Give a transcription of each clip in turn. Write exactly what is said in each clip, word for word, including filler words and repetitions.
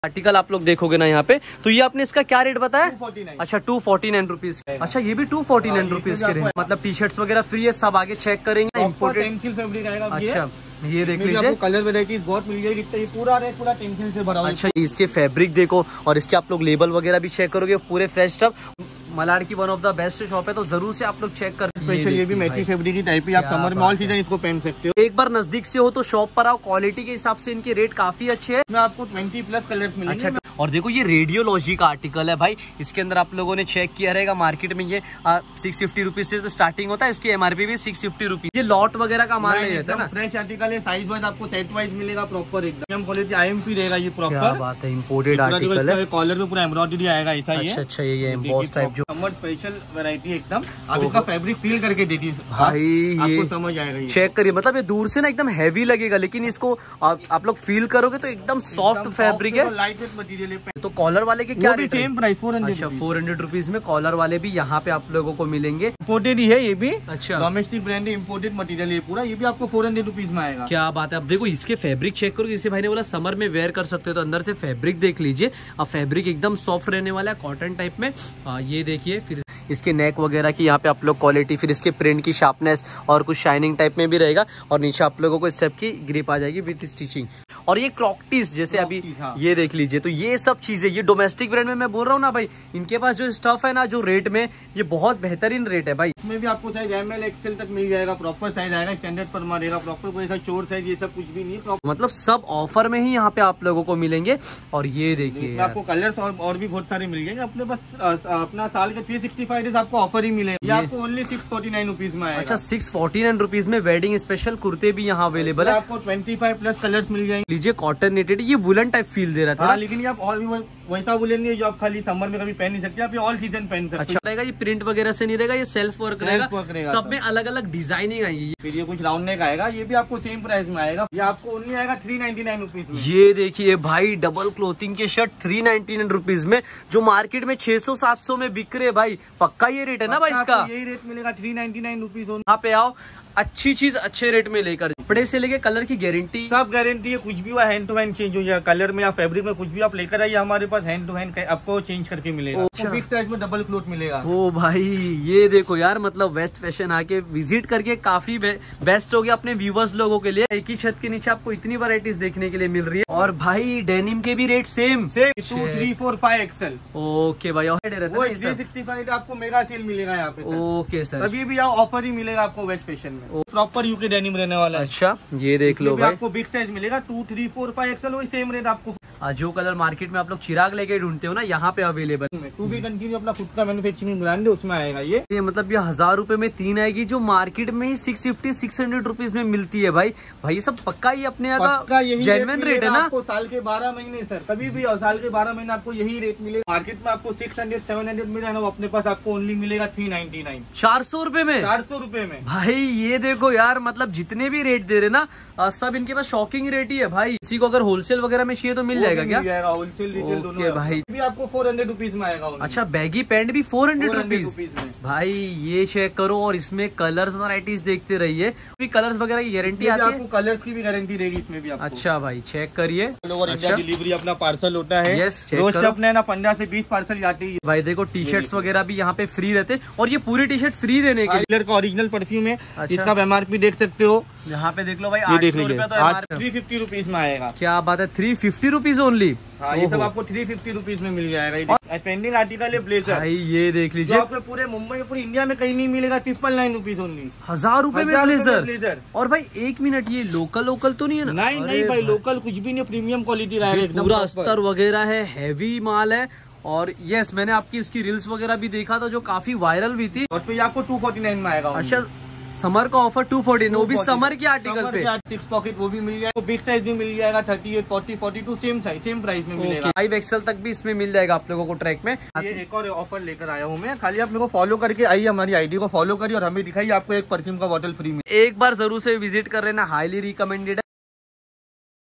Article आप लोग देखोगे ना यहाँ पे, तो ये आपने इसका क्या रेट बताया? Two forty nine. अच्छा टू फोर्टी नाइन रुपीज। अच्छा ये भी टू फोर्टी नाइन रुपीज के रेंज, मतलब टी शर्ट्स वगैरह फ्री है, सब आगे चेक करेंगे। इम्पोर्टेड टेंसिल फैब्रिक आएगा। अच्छा ये देख लीजिए, कलर वेराइटीज बहुत मिल जाएगी। ये पूरा रेट पूरा टेंसिल से भरा हुआ है। अच्छा इसके फैब्रिक देखो, और इसके आप लोग लेबल वगैरह भी चेक करोगे, पूरे फ्रेश स्टफ। मलाड की one of the best shop है, तो जरूर से आप लोग चेक कर। स्पेशल ये भी मैटी फैब्रिक की टाइप है, आप समर में ऑल सीजन इसको पहन सकते हो। एक बार नजदीक से हो तो शॉप पर आओ, क्वालिटी के हिसाब से इनके रेट काफी अच्छे हैं। इसमें आपको ट्वेंटी प्लस कलर्स मिलेंगे। अच्छा और देखो ये रेडियोलॉजी का आर्टिकल है भाई, इसके अंदर आप लोगों ने चेक किया रहेगा, मार्केट में ये सिक्स फिफ्टी रुपीज से तो स्टार्टिंग होता है, इसकी एमआरपी भी सिक्स फिफ्टी रुपीज। ये लॉट वगैरह का माल नहीं रहता ना, फ्रेश आर्टिकल है, साइज वाइज आपको सेट वाइज मिलेगा, प्रॉपर एकदम क्वालिटी आईएमपी रहेगा ये प्रॉपर। क्या बात है, इम्पोर्टेड आर्टिकल है। कॉलर में पूरा एम्ब्रॉयडरी आएगा ऐसा ही है। अच्छा अच्छा ये एम्बॉस टाइप जो समर स्पेशल वैरायटी एकदम। आप इसका फैब्रिक फील करके देखिए भाई, आपको समझ आएगा। चेक करिए, मतलब ये दूर से ना एकदम हैवी लगेगा, लेकिन इसको आप, आप लोग फील करोगे तो एकदम सॉफ्ट फैब्रिक है, लाइट वेट मटेरियल है। तो कॉलर वाले के क्या रेट है? Same price four hundred. अच्छा फोर हंड्रेड रुपीज में कॉलर वाले भी यहाँ पे आप लोगों को मिलेंगे। इम्पोर्टेड ही है ये भी। अच्छा डोमेस्टिक ब्रांड है, इम्पोर्टेड मटेरियल है पूरा। ये भी आपको फोर हंड्रेड रुपीज में आएगा। क्या बात है। अब देखो इसके फैब्रिक चेक करो, जैसे भाई ने बोला समर में वेयर कर सकते हो, तो अंदर से फैब्रिक देख लीजिए। अब फैब्रिक एकदम सॉफ्ट रहने वाला है, कॉटन टाइप में। आ, ये देखिए, फिर इसके नेक वगैरह की यहाँ पे आप लोग क्वालिटी, फिर इसके प्रिंट की शार्पनेस और कुछ शाइनिंग टाइप में भी रहेगा, और नीचे आप लोगों को स्टेप की ग्रिप आ जाएगी विथ स्टिचिंग। और ये क्रॉकटीज जैसे अभी हाँ। ये देख लीजिए, तो ये सब चीजें ये डोमेस्टिक ब्रांड में मैं बोल रहा हूँ ना भाई, इनके पास जो स्टफ है ना, जो रेट में, ये बहुत बेहतरीन रेट है भाई। इसमें भी आपको साइज एम एल एक्सएल तक मिल जाएगा, प्रॉपर साइज आएगा, स्टैंडर्ड पर मारेगा, प्रॉपर कोई सा चोर साइज ये सब कुछ भी नहीं है, मतलब सब ऑफर में ही यहाँ पे आप लोगों को मिलेंगे। और ये देखिए आपको कलर्स और, और भी बहुत सारे मिल जाएंगे अपने पास। अपना साल के थ्री सिक्सटी फाइव डेज आपको ऑफर ही मिलेगा। ये आपको only six forty nine rupees में आएगा। अच्छा सिक्स फोर्टी नाइन रुपीज में वेडिंग स्पेशल कुर्ते भी यहाँ अवेलेबल है। आपको ट्वेंटी फाइव प्लस कलर्स मिल जाएंगे। लीजिए कॉटन नेटेड, ये वुलन टाइप फील दे रहा था। हाँ, लेकिन ये आप ऑल वैसा वुलन नहीं है जो आप खाली समर में कभी पहन नहीं सकते, आप ये ऑल सीजन पहन सकते। अच्छा रहेगा, ये प्रिंट वगैरह से नहीं रहेगा, ये सेल्फ वर्क रहेगा, सब में अलग अलग डिजाइनिंग आएगी। फिर ये कुछ राउंड नेक आएगा, ये भी आपको सेम प्राइस में आएगा। ये आपको ओनली आएगा थ्री नाइनटी नाइन रुपीज में। ये देखिए भाई, डबल क्लोथिंग के shirt three ninety nine rupees में, जो मार्केट में छह सौ सात सौ में बिक रहे भाई, पक्का ये रेट है ना भाई इसका? यही रेट मिलेगा थ्री नाइनटी नाइन रुपीज। यहाँ पे आओ, अच्छी चीज अच्छे रेट में लेकर, कपड़े से लेके कलर की गारंटी, सब गारंटी है। कुछ भी हुआ हैंड टू हैंड चेंज हो जाएगा, कलर में या फैब्रिक में कुछ भी आप लेकर आइए हमारे पास, हैंड टू हैंड आपको चेंज करके मिलेगा। अच्छा। बिग साइज में डबल क्लोथ मिलेगा। ओ भाई ये देखो यार, मतलब वेस्ट फैशन आके विजिट करके काफी बे, बेस्ट हो गया अपने व्यूवर्स लोगों के लिए। एक ही छत के नीचे आपको इतनी वैरायटीज देखने के लिए मिल रही है। और भाई डेनिम के भी rate same same two three four five XL. Okay भाई, थ्री सिक्सटी फाइव आपको मेगा सेल मिलेगा यहाँ पे। ओके सर, अभी भी ऑफर ही मिलेगा आपको वेस्ट फैशन में, प्रॉपर यूके डेनिम रहने वाला है। अच्छा ये देख लो भाई, आपको बिग साइज मिलेगा two three four five XL, वही सेम रेट आपको। जो कलर मार्केट में आप लोग चिराग लेके ढूंढते हो ना, यहाँ पे अवेलेबल। टू बी कंटिन्यू अपना खुद का मैन्युफैक्चरिंग ब्रांड है, उसमें आएगा ये। ये मतलब ये हजार रुपए में तीन आएगी, जो मार्केट में ही six fifty six hundred rupees में मिलती है भाई। भाई सब पक्का ही अपने यहाँ का जेन्युइन रेट है ना। आपको साल के बारह महीने सर, कभी भी और साल के बारह महीने आपको यही रेट मिलेगा। मार्केट में आपको सिक्स हंड्रेड सेवन हंड्रेड मिल रहा है, अपने पास आपको ओनली मिलेगा थ्री नाइनटी नाइन, चार सौ रूपये में। चार सौ रूपये में भाई ये देखो यार, मतलब जितने भी रेट दे रहे ना, सब इनके पास शॉकिंग रेट ही है भाई। किसी को अगर होलसेल वगैरह में चाहिए तो मिल जाएगा क्या? होलसेल रिटेल दोनों है भाई। भी आपको फोर हंड्रेड रुपीज में आएगा। अच्छा बैगी पैंट भी फोर हंड्रेड रुपीज में भाई, ये चेक करो। और इसमें कलर्स वैरायटीज देखते रहिए, कलर्स वगैरह की गारंटी आती है, आपको कलर्स की भी गारंटी रहेगी इसमें भी आपको। अच्छा भाई चेक करिए, ऑल ओवर इंडिया डिलीवरी अपना पार्सल होता है। यस रोज अपने ना पंद्रह से बीस पार्सल जाती है भाई। देखो टी शर्ट्स वगैरह भी यहाँ पे फ्री रहते, और ये पूरी टी शर्ट फ्री देने के लिए का ओरिजिनल परफ्यूम है। इसका एमआरपी देख सकते हो, यहाँ पे देख लो भाई, आठ सौ रुपए तो थ्री फिफ्टी रुपीज में आएगा। क्या बात है, थ्री फिफ्टी रुपीज ओनली। हाँ, ये सब आपको थ्री फिफ्टी रुपीज में मिल जाएगा। ट्रेंडिंग आर्टिकल है ब्लेजर भाई, ये देख लीजिए, आपको पूरे मुंबई में, पूरे इंडिया में कहीं नहीं मिलेगा। ट्रिपल नाइन रुपीज ओनली, हजार रुपए में ब्लेजर। ब्लेजर। और भाई एक मिनट, ये लोकल लोकल तो नहीं है ना? नहीं नहीं भाई, लोकल कुछ भी नहीं, प्रीमियम क्वालिटी रहेगा, पूरा अस्तर वगैरह है, हैवी माल है। और यस, मैंने आपकी इसकी रील्स वगैरह भी देखा था, जो काफी वायरल भी थी। और फिर आपको टू फोर्टी नाइन में आएगा। अच्छा समर का ऑफर टू फोर्टी, वो भी समर के आर्टिकल पे। सिक्स पॉकेट वो भी मिल जाएगा, बिग साइज भी मिल जाएगा, thirty eight forty forty two same size same price में मिलेगा। फाइव एक्सएल तक भी इसमें मिल जाएगा आप लोगों को ट्रैक में। ये एक और ऑफर लेकर आया हूँ मैं, खाली आप मेरे को फॉलो करके आइए, हमारी आईडी को फॉलो करिए और हमें दिखाइए, आपको एक परफ्यूम का बॉटल फ्री में। एक बार जरूर से विजिट कर लेना, हाईली रिकमेंडेड है।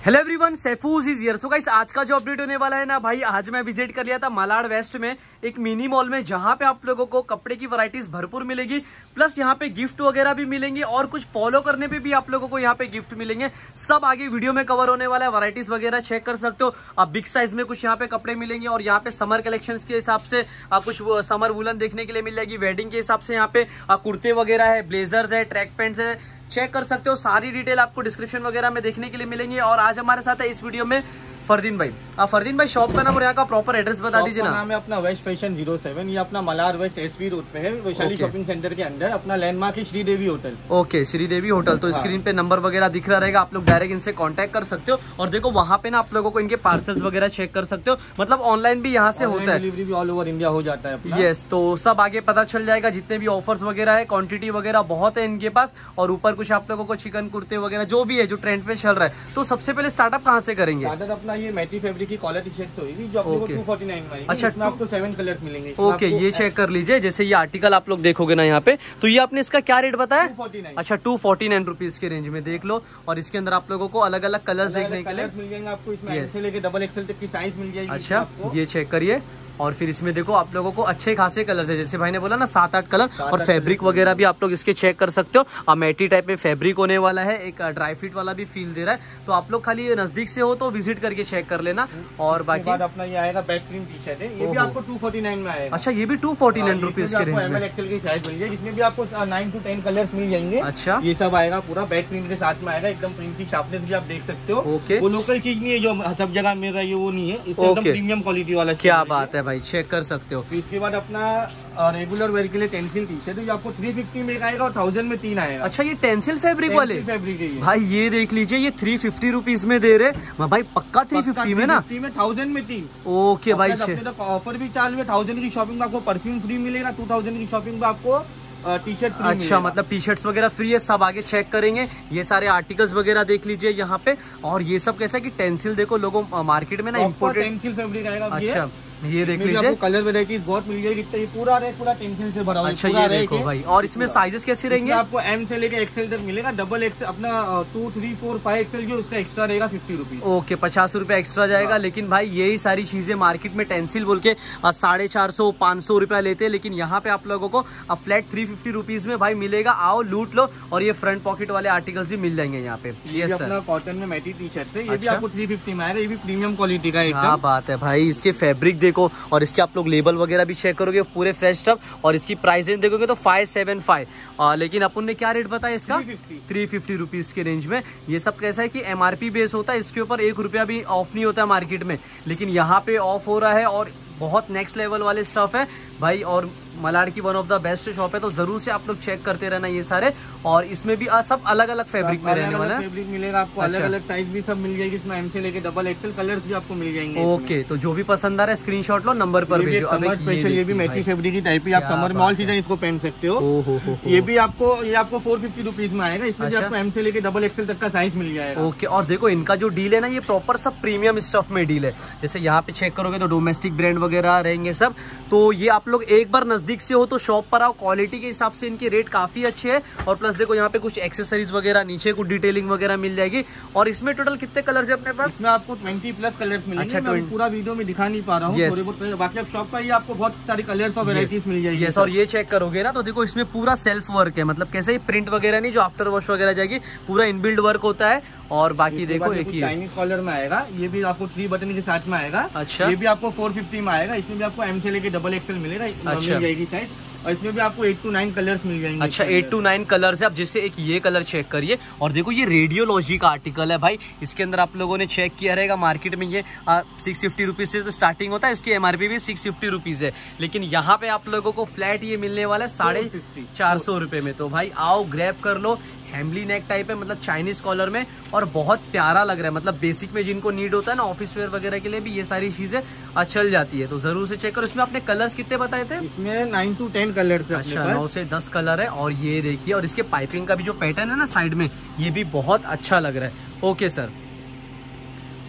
Hello everyone, Saifuz is here. So guys, आज का जो अपडेट होने वाला है ना भाई, आज मैं विजिट कर लिया था मालाड वेस्ट में एक मिनी मॉल में, जहां पे आप लोगों को कपड़े की वैरायटीज भरपूर मिलेगी, प्लस यहाँ पे गिफ्ट वगैरह भी मिलेंगे और कुछ फॉलो करने पे भी आप लोगों को यहाँ पे गिफ्ट मिलेंगे। सब आगे वीडियो में कवर होने वाला है। वैरायटीज वगैरह चेक कर सकते हो आप। बिग साइज में कुछ यहाँ पे कपड़े मिलेंगे और यहाँ पे समर कलेक्शन के हिसाब से आप कुछ समर वुलन देखने के लिए मिल जाएगी। वेडिंग के हिसाब से यहाँ पे कुर्ते वगैरह है, ब्लेजर्स है, ट्रैक पैंट्स है, चेक कर सकते हो। सारी डिटेल आपको डिस्क्रिप्शन वगैरह में देखने के लिए मिलेंगी। और आज हमारे साथ है इस वीडियो में फरदीन भाई। आ, फरदीन भाई, शॉप का नाम और यहाँ का प्रॉपर एड्रेस बता दीजिए ना। नाम है अपना वेस्ट फैशन जीरो सेवन। ये अपना मलाड वेस्ट एसवी रोड पे है, वैशाली शॉपिंग सेंटर के अंदर। अपना लैंडमार्क है Sridevi hotel. Okay, Sridevi hotel. तो स्क्रीन पे नंबर वगैरह दिख रहा रहेगा, आप लोग डायरेक्ट इनसे कांटेक्ट कर सकते हो। और देखो वहाँ पे ना आप लोगों को इनके पार्सल्स वगैरह चेक कर सकते हो, मतलब ऑनलाइन भी यहाँ से होता है, डिलीवरी भी ऑल ओवर इंडिया हो जाता है। यस, तो सब आगे पता चल जाएगा। जितने भी ऑफर्स वगैरह है, क्वांटिटी वगैरह बहुत है इनके पास। और ऊपर कुछ आप लोगों को चिकन कुर्ते वगैरह जो भी है, जो ट्रेंड पे चल रहा है। तो सबसे पहले स्टार्टअप कहाँ से करेंगे? स्टार्टअप अपना ये मैटी फैब्रिक की कॉलर टी शर्ट होगी, जो आपको टू फोर्टी नाइन में। अच्छा, इसमें आपको सेवन कलर्स मिलेंगे। ओके, ये चेक कर लीजिए। जैसे ये आर्टिकल आप लोग देखोगे ना यहाँ पे, तो ये आपने इसका क्या रेट बताया? Two forty nine. अच्छा, टू फोर्टी नाइन रुपीज के रेंज में देख लो। और इसके अंदर आप लोगों को अलग अलग कलर्स देखने के लिए मिल जाएंगे। आपको इसमें एम से लेके डबल एक्सएल तक की साइज मिल जाएगी। अच्छा, ये चेक करिए। और फिर इसमें देखो आप लोगों को अच्छे खासे कलर्स है, जैसे भाई ने बोला ना सात आठ कलर। और फैब्रिक वगैरह भी आप लोग इसके चेक कर सकते हो। अमेटी टाइप में फैब्रिक होने वाला है, एक ड्राई फिट वाला भी फील दे रहा है। तो आप लोग खाली नजदीक से हो तो विजिट करके चेक कर लेना। और बाकी बाद अपना ये आएगा बेहतरीन टी शर्ट है, ये भी आपको टू फोर्टी नाइन में आएगा। अच्छा, ये भी टू फोर्टी नाइन रुपीज के रेंज में एमएल एक्सएल की साइज मिल जाएगी, जिसमें भी आपको नाइन टू टेन कलर्स मिल जाएंगे। अच्छा, ये सब आएगा पूरा बैक प्रिंट के साथ में आएगा। एकदम प्रिंट की शार्पनेस भी आप देख सकते हो। ओके, वो लोकल चीज नहीं है जो सब जगह मिल रहा है, वो नहीं है। एकदम प्रीमियम क्वालिटी वाला। क्या बात है भाई, चेक कर सकते हो। इसके बाद अपना रेगुलर वेयर के लिए टेंसिल टी शर्ट है, जो आपको थ्री फिफ्टी में आएगा और थाउजेंड में तीन आएगा। अच्छा, ये टेंसिल फैब्रिक वाले फैब्रिक है भाई, ये देख लीजिए, ये थ्री फिफ्टी रुपीज में दे रहे भाई। पक्का थ्री फिफ्टी में ना, में थाउजेंड में तीन। ओके भाई, ऑफर भी चालू है। थाउजेंड की शॉपिंग में आपको परफ्यूम फ्री मिलेगा, टू थाउजेंड की शॉपिंग में आपको टी शर्ट फ्री। अच्छा, मतलब टी शर्ट्स वगैरह फ्री है। सब आगे चेक करेंगे। ये सारे आर्टिकल्स वगैरह देख लीजिए यहाँ पे। और ये सब कैसा है कि टेंसिल देखो, लोगों मार्केट में ना इम्पोर्टेड टेंसिल फैब्रिक आएगा। अच्छा, ये देख लीजिए, कलर वेराइटीज बहुत मिल जाएगी। ये पूरा रेट पूरा टेंसिल से भरा हुआ है। अच्छा, ये देखो भाई। और इसमें साइजेस कैसे रहेंगे? आपको एम से लेके एक्सएल तक मिलेगा। डबल एक्सएल अपना two three four five XL जो उसका एक्स्ट्रा रहेगा फिफ्टी रुपीज। ओके, पचास रुपए एक्स्ट्रा जाएगा। लेकिन भाई यही सारी चीजें मार्केट में टेंसिल बोल के साढ़े चार सौ पाँच सौ रुपया लेते हैं, लेकिन यहाँ पे आप लोगों को फ्लैट थ्री फिफ्टी रुपीज में भाई मिलेगा। आओ लूट लो। और ये फ्रंट पॉकेट वाले आर्टिकल्स भी मिल जाएंगे यहाँ पे। ये अपना कॉटन में मैटी टी शर्ट है, ये भी आपको थ्री फिफ्टी में आएगा। ये भी प्रीमियम क्वालिटी का। क्या बात है भाई, इसके फैब्रिक देखो और इसके आप लोग लेबल वगैरह भी चेक करोगे, पूरे फ्रेश स्टफ। और इसकी प्राइस रेंज देखोगे तो फाइव सेवन फाइव। लेकिन अपन ने क्या रेट बताया इसका? थ्री फिफ्टी रुपीज के रेंज में। ये सब कैसा है कि एमआरपी बेस होता है, इसके ऊपर एक रुपया भी ऑफ नहीं होता है मार्केट में, लेकिन यहाँ पे ऑफ हो रहा है। और बहुत नेक्स्ट लेवल वाले स्टफ है भाई। और मलाड की one of the best shop है, तो जरूर से आप लोग चेक करते रहना ये सारे। और इसमें भी आ, सब अलग अलग फैब्रिक में रहने वाला है। फैब्रिक मिलेगा आपको। अलग अलग साइज भी सब मिल जाएगी इसमें, एम से लेके डबल एक्सएल कलर्स भी आपको मिल जाएंगे। ओके, तो जो भी पसंद आ रहा है स्क्रीनशॉट लो, नंबर पर भेजो। अब स्पेशल ये भी मैटी फैब्रिक की टाइप है, आप समर में ऑल सीजन इसको पहन सकते हो। ये भी आपको ये आपको फोर फिफ्टी रुपीज में आएगा। इसमें आपको एम से लेके डबल एक्सएल तक का साइज मिल जाएगा। ओके, और देखो इनका जो डील है ना, ये प्रॉपर सब प्रीमियम स्टफ में डील है। जैसे यहाँ पे चेक करोगे तो डोमेस्टिक ब्रांड वगैरह रहेंगे सब। तो ये आप लोग एक बार नजदीक से हो तो शॉप पर आओ। क्वालिटी के हिसाब से इनके रेट काफी अच्छे हैं। और प्लस देखो यहाँ पे कुछ एक्सेसरीज वगैरह, नीचे कुछ डिटेलिंग वगैरह मिल जाएगी। और इसमें टोटल कितने कलर्स है अपने पास? इसमें आपको ट्वेंटी प्लस कलर्स मिलेंगे। अच्छा, मैं पूरा वीडियो में दिखा नहीं पा रहा हूँ। yes. बाकी आप शॉप पर आपको बहुत सारी कलर्स और वेराइटीज मिल जाएगी। yes, और ये चेक करोगे ना तो देखो इसमें पूरा सेल्फ वर्क है, मतलब कैसे प्रिंट वगैरह नहीं जो आफ्टर वॉश वगैरह जाएगी, पूरा इनबिल्ड वर्क होता है। और बाकी देखो एक ही चाइनीज कॉलर में आएगा। ये भी आपको थ्री बटन के साथ में आएगा। अच्छा, ये भी आपको फोर फिफ्टी में आएगा। इसमें भी आपको एम से लेके डबल एक्सएल मिलेगा। अच्छा, मिल जाएगी साइज। और इसमें भी आपको एट टू नाइन कलर्स मिल जाएंगे। अच्छा, एट टू नाइन कलर्स है। अब जैसे एक ये कलर चेक करिए। और देखो ये रेडियोलॉजी का आर्टिकल है भाई। इसके अंदर आप लोगों ने चेक किया रहेगा, मार्केट में ये सिक्स फिफ्टी रुपीज से तो स्टार्टिंग होता है। इसकी एमआरपी भी सिक्स फिफ्टी रुपीज है, लेकिन यहाँ पे आप लोगों को फ्लैट ये मिलने वाला है साढ़े चार सौ रुपए में। तो भाई आओ ग्रैब कर लो। हैमली नेक टाइप है, मतलब चाइनीज कॉलर में। और बहुत प्यारा लग रहा है, मतलब बेसिक में जिनको नीड होता है ना ऑफिस वेयर वगैरह के लिए भी ये सारी चीजें चल जाती है। तो जरूर से चेक करो। इसमें आपने कलर्स कितने बताए थे? इसमें नाइन टू टेन कलर। अच्छा, नौ से दस कलर है। और ये देखिए, और इसके पाइपिंग का भी जो पैटर्न है ना साइड में, ये भी बहुत अच्छा लग रहा है। ओके सर,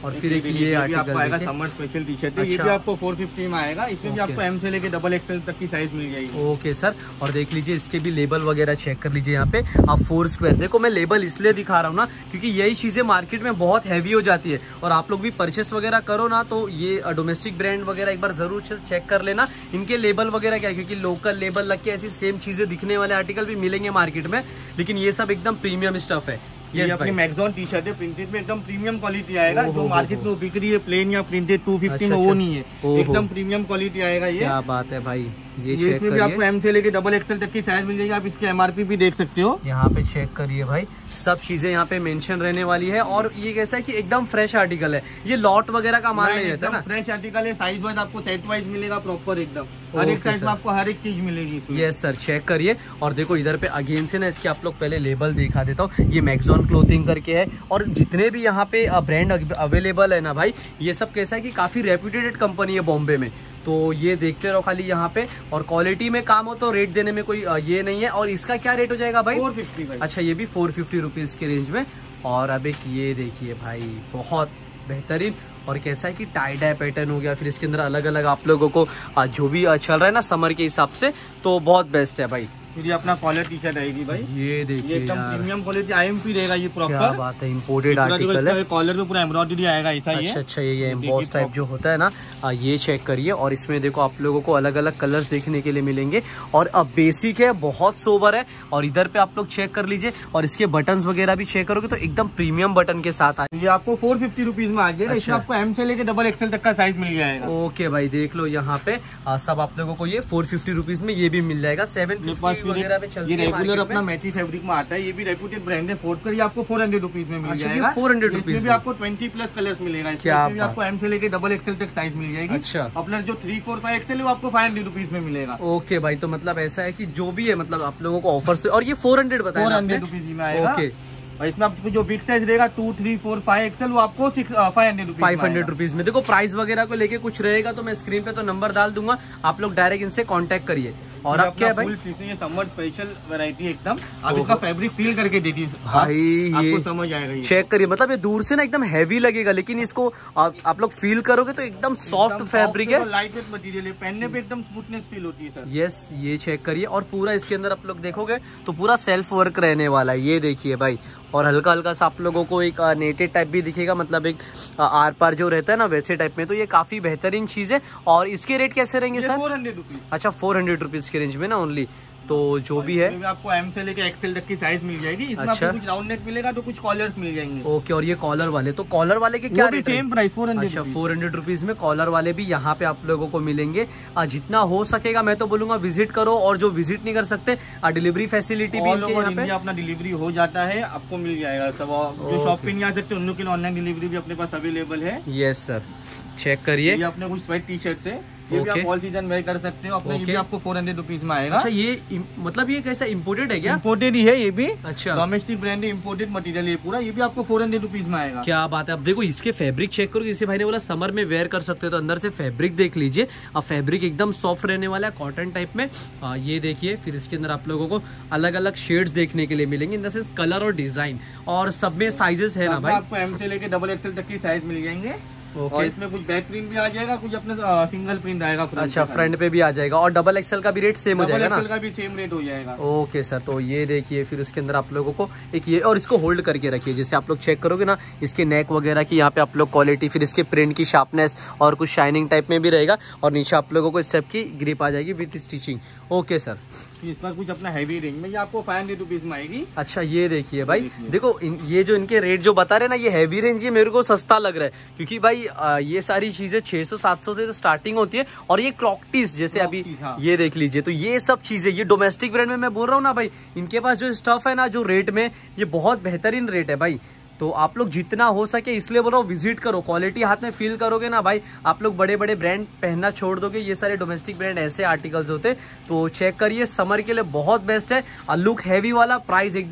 और फिर एक ये आपको आएगा article summer special T shirt है। ये भी आपको फोर फिफ्टी में आएगा। इसमें भी आपको एम से लेके डबल एक्सएल तक की साइज मिल जाएगी। ओके सर, और देख लीजिए इसके भी लेबल वगैरह चेक कर लीजिए यहाँ पे आप फोर स्क्वायर। देखो मैं लेबल इसलिए दिखा रहा हूँ ना क्योंकि यही चीजें मार्केट में बहुत हैवी हो जाती है और आप लोग भी परचेस वगैरह करो ना तो ये डोमेस्टिक ब्रांड वगैरह एक बार जरूर चेक कर लेना इनके लेबल वगैरह क्या है, क्योंकि लोकल लेबल लग के ऐसी सेम चीजें दिखने वाले आर्टिकल भी मिलेंगे मार्केट में, लेकिन ये सब एकदम प्रीमियम स्टफ है। ये अपनी मैक्सॉन टी शर्ट है, प्रिंटेड में एकदम प्रीमियम क्वालिटी आएगा। जो मार्केट में बिक रही है प्लेन या प्रिंटेड टू फिफ्टी में वो नहीं है, एकदम प्रीमियम क्वालिटी आएगा। ये क्या बात है भाई, ये ये इसमें भी आपको एम से लेके डबल एक्सएल तक की साइज मिल जाएगी। आप इसकी एमआरपी भी देख सकते हो, यहाँ पे चेक करिए भाई, सब चीजें यहाँ पे मेंशन रहने वाली है। और ये कैसा है कि एकदम फ्रेश आर्टिकल है, ये लॉट वगैरह का माल नहीं रहता है ना, फ्रेश आर्टिकल है। साइज वाइज आपको सेट वाइज मिलेगा प्रॉपर, एकदम हर एक साइज में आपको हर एक चीज मिलेगी। यस सर, चेक करिए। और देखो इधर पे अगेन से ना इसके आप लोग पहले लेबल दिखा देता हूँ, ये मैक्सॉन क्लोथिंग करके है। और जितने भी यहाँ पे ब्रांड अवेलेबल है ना भाई, ये सब कैसा है कि काफी रेप्यूटेड कंपनी है बॉम्बे में, तो ये देखते रहो खाली यहाँ पे। और क्वालिटी में काम हो तो रेट देने में कोई ये नहीं है। और इसका क्या रेट हो जाएगा भाई? फोर फिफ्टी भाई। अच्छा, ये भी फोर फिफ्टी रुपीज के रेंज में। और अब एक ये देखिए भाई, बहुत बेहतरीन। और कैसा है कि टाई डाई पैटर्न हो गया, फिर इसके अंदर अलग अलग आप लोगों को जो भी चल रहा है ना समर के हिसाब से, तो बहुत बेस्ट है भाई। फिर ये अपना कॉलर टी शर्ट आएगी भाई, ये देखिए एकदम प्रीमियम क्वालिटी आईएमपी रहेगा ये प्रॉपर। क्या बात है, इंपोर्टेड आर्टिकल है। कॉलर पे पूरा एम्ब्रॉयडरी आएगा ऐसा। अच्छा अच्छा, ये एम्बॉस टाइप जो होता है ना, आ, ये चेक करिए। और इसमें देखो आप लोगों को अलग अलग कलर्स देखने के लिए मिलेंगे। और अब बेसिक है, बहुत सोबर है। और इधर पे आप लोग चेक कर लीजिए, और इसके बटन्स वगैरह भी चेक करोगे तो एकदम प्रीमियम बटन के साथ आए। ये आपको फोर फिफ्टी रुपीज में आ जाएगा। इसमें आपको एम से लेके डबल एक्सएल तक का साइज मिल जाएगा। ओके भाई, देख लो यहाँ पे आ, सब आप लोगों को ये फोर फिफ्टी रुपीज में ये भी मिल जाएगा। सेवन फिफ्टी वगैरह पे चलती है। रेगुलर अपना मैटी फैब्रिक में आता है, ये भी रेप्यूटेड ब्रांड है। फोर्थ कर ये आपको फोर हंड्रेड रुपीज में मिल जाएगा। फोर हंड्रेड रुपीज में भी आपको ट्वेंटी प्लस कलर्स मिलेगा। क्या भी आपको एम से लेके डबल एक्सएल तक साइज मिल जाएगी। अच्छा, अपना जो थ्री फोर फाइव एक्सएल है वो आपको फाइव हंड्रेड रुपीज में मिलेगा। ओके भाई, तो मतलब ऐसा है कि जो भी है मतलब आप लोगों को ऑफर्स। और ये फोर हंड्रेड बताया, फोर हंड्रेड रुपीज में आएगा। ओके, और इसमें आपको जो बिग साइज रहेगा two three four five XL वो आपको five hundred rupees five hundred rupees में। देखो प्राइस वगैरह को लेके कुछ रहेगा तो मैं स्क्रीन पे तो नंबर डाल दूंगा, आप लोग डायरेक्ट इनसे कांटेक्ट करिए। और अब क्या है भाई, ये समर स्पेशल वैरायटी एकदम आप इसका फैब्रिक फील करके देती भाई, आपको समझ आएगा। चेक करिए, मतलब ये दूर से ना एकदम हैवी लगेगा, लेकिन इसको आप, आप लोग फील करोगे तो एकदम सॉफ्ट फैब्रिक है, लाइट वेट मटेरियल है, पहनने पे एकदम स्मूथनेस फील होती है सर। यस, ये चेक करिए। और पूरा इसके अंदर आप लोग देखोगे तो पूरा सेल्फ वर्क रहने वाला है, ये देखिए भाई। और हल्का हल्का सा आप लोगों को एक नेटेड टाइप भी दिखेगा, मतलब एक आर पार जो रहता है ना वैसे टाइप में। तो ये काफी बेहतरीन चीज है। और इसके रेट कैसे रहेंगे सर? Four hundred rupees. अच्छा, फोर हंड्रेड रुपीज के रेंज में ना ओनली। तो जो भी है आपको एम से लेके एक्सएल तक की साइज मिल जाएगी। इसमें अच्छा, आपको कुछ राउंड नेक मिलेगा तो कुछ कॉलर्स मिल जाएंगे। ओके, और ये कॉलर वाले, तो कॉलर वाले के क्या rate? Same price four hundred. अच्छा, फोर हंड्रेड रुपीज में कॉलर वाले भी यहाँ पे आप लोगों को मिलेंगे। जितना हो सकेगा मैं तो बोलूंगा विजिट करो, और जो विजिट नहीं कर सकते डिलीवरी फैसिलिटी भी इनके यहाँ पे अपना डिलीवरी हो जाता है, आपको मिल जाएगा सब। जो शॉप पे नहीं आ सकते उन लोग के लिए ऑनलाइन डिलीवरी भी अपने पास अवेलेबल है। यस सर, चेक करिए। ये अपने कुछ स्वेट टी शर्ट है, ये भी आप ऑल सीजन वेयर कर सकते हो अपने। ये भी आपको फोर हंड्रेड रुपीज में आएगा। अच्छा, ये मतलब ये कैसा इम्पोर्टेड है क्या? इम्पोर्टेड ही है ये भी। अच्छा, डोमेस्टिक ब्रांड है, इम्पोर्टेड मटेरियल है पूरा। ये भी आपको फोर हंड्रेड रुपीज में आएगा। क्या बात है। अब देखो इसके फैब्रिक चेक करो, जैसे भाई ने बोला समर में वेयर कर सकते हो, तो अंदर से फैब्रिक देख लीजिए। अब फैब्रिक एकदम सॉफ्ट रहने वाला है, कॉटन टाइप में। आ, ये देखिए, फिर इसके अंदर आप लोगों को अलग अलग शेड्स देखने के लिए मिलेंगे, इन द सेंस कलर और डिजाइन। और सब में साइजेस है ना भाई, आपको एम से लेके डबल एक्सएल तक की साइज मिल जाएंगे। Okay. और इसमें कुछ बैक प्रिंट भी आ जाएगा, कुछ अपने सिंगल प्रिंट आएगा। अच्छा, फ्रंट पे भी आ जाएगा। और डबल एक्सएल का भी रेट सेम हो जाएगा ना? डबल एक्सएल का भी सेम रेट हो जाएगा। ओके सर, तो ये देखिए, फिर उसके अंदर आप लोगों को एक ये, और इसको होल्ड करके रखिए, जैसे आप लोग चेक करोगे ना इसके नेक वगैरह की यहाँ पे आप लोग क्वालिटी, फिर इसके प्रिंट की शार्पनेस और कुछ शाइनिंग टाइप में भी रहेगा। और नीचे आप लोगों को स्टेप की ग्रिप आ जाएगी विथ स्टिचिंग। ओके सर, इस पर कुछ अपना हैवी रेंज में ये आपको फाइव हंड्रेड रुपीज में आएगी। अच्छा, ये देखिए भाई, देखो इन, ये जो इनके रेट जो बता रहे ना, ये हैवी रेंज, ये मेरे को सस्ता लग रहा है, क्योंकि भाई आ, ये सारी चीजें छह सौ सात सौ से तो स्टार्टिंग होती है। और ये क्रॉकटीज जैसे अभी हाँ। ये देख लीजिए, तो ये सब चीजें, ये डोमेस्टिक ब्रांड में मैं बोल रहा हूँ ना भाई, इनके पास जो स्टफ है ना, जो रेट में, ये बहुत बेहतरीन रेट है भाई। तो आप लोग जितना हो सके, इसलिए बोल रहा हूँ विजिट करो, क्वालिटी हाथ में फील करोगे ना भाई, आप लोग बड़े बड़े ब्रांड पहनना छोड़ दोगे। ये सारे डोमेस्टिक ब्रांड ऐसे आर्टिकल्स होते, तो चेक करिए, समर के लिए बहुत बेस्ट है। लुक हैवी वाला, प्राइस एकदम